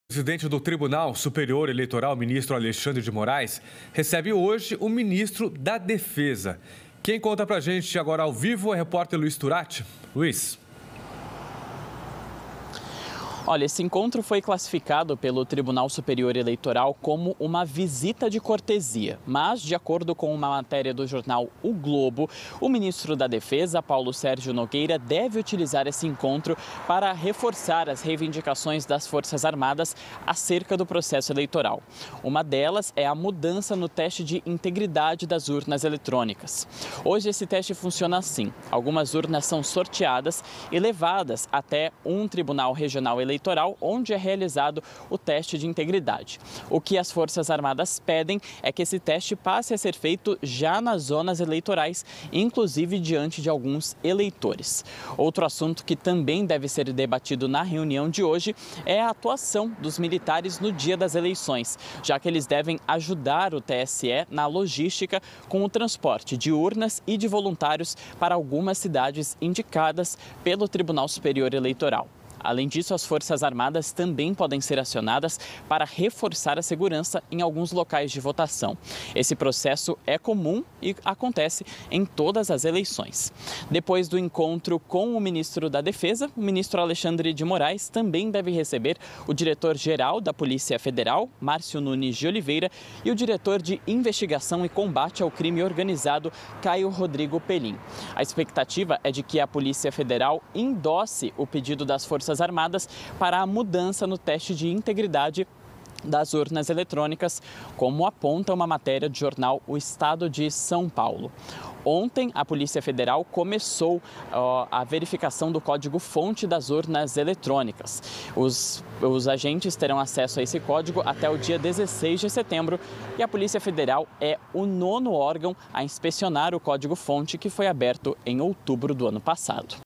O presidente do Tribunal Superior Eleitoral, ministro Alexandre de Moraes, recebe hoje o ministro da Defesa. Quem conta pra gente agora ao vivo é o repórter Luiz Turati. Luiz. Olha, esse encontro foi classificado pelo Tribunal Superior Eleitoral como uma visita de cortesia. Mas, de acordo com uma matéria do jornal O Globo, o ministro da Defesa, Paulo Sérgio Nogueira, deve utilizar esse encontro para reforçar as reivindicações das Forças Armadas acerca do processo eleitoral. Uma delas é a mudança no teste de integridade das urnas eletrônicas. Hoje esse teste funciona assim. Algumas urnas são sorteadas e levadas até um tribunal regional eleitoral, onde é realizado o teste de integridade. O que as Forças Armadas pedem é que esse teste passe a ser feito já nas zonas eleitorais, inclusive diante de alguns eleitores. Outro assunto que também deve ser debatido na reunião de hoje é a atuação dos militares no dia das eleições, já que eles devem ajudar o TSE na logística com o transporte de urnas e de voluntários para algumas cidades indicadas pelo Tribunal Superior Eleitoral. Além disso, as Forças Armadas também podem ser acionadas para reforçar a segurança em alguns locais de votação. Esse processo é comum e acontece em todas as eleições. Depois do encontro com o ministro da Defesa, o ministro Alexandre de Moraes também deve receber o diretor-geral da Polícia Federal, Márcio Nunes de Oliveira, e o diretor de Investigação e Combate ao Crime Organizado, Caio Rodrigo Pelim. A expectativa é de que a Polícia Federal endosse o pedido das Forças Armadas para a mudança no teste de integridade das urnas eletrônicas, como aponta uma matéria do jornal O Estado de São Paulo. Ontem, a Polícia Federal começou a verificação do código-fonte das urnas eletrônicas. Os agentes terão acesso a esse código até o dia 16 de setembro e a Polícia Federal é o 9º órgão a inspecionar o código-fonte que foi aberto em outubro do ano passado.